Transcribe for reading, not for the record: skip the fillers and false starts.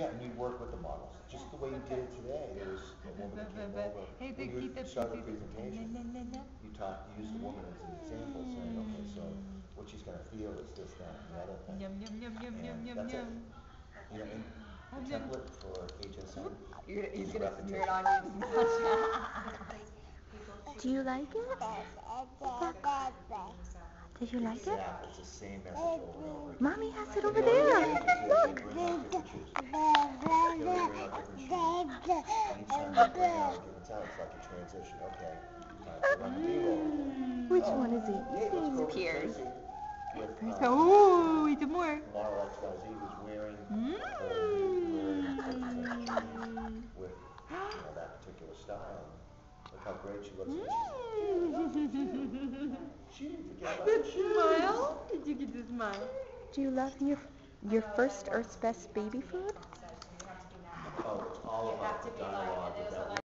Yeah, and you work with the models, just the way you did it today. There was a woman that came over. Hey, When you started the presentation, you used the woman as an example, saying, okay, so what she's going to feel is this, that, and the other thing. Yum, yum, yum, yum, yum, And yum, that's it. yum. You know, and the template for HSN He's is gonna smear it repetition. on you. Do you like it? Did you like it? Exactly, it's the same message over and over again. Mommy has it And over the only there. difference is they bring out different shoes. They bring out different shoes. And each time they bring out a different sound, it's like a transition. Okay, time to run the B-roll again. Which one is he? Hey, let's go over Piers. Tracy with, Ooh, we did more. Model XYZ who's wearing with that particular style. Look how great she looks. She didn't forget about Good the shoes. smile. Did you get the smile? Do you love your first Earth's Best baby food? Oh, it's all about the dialogue about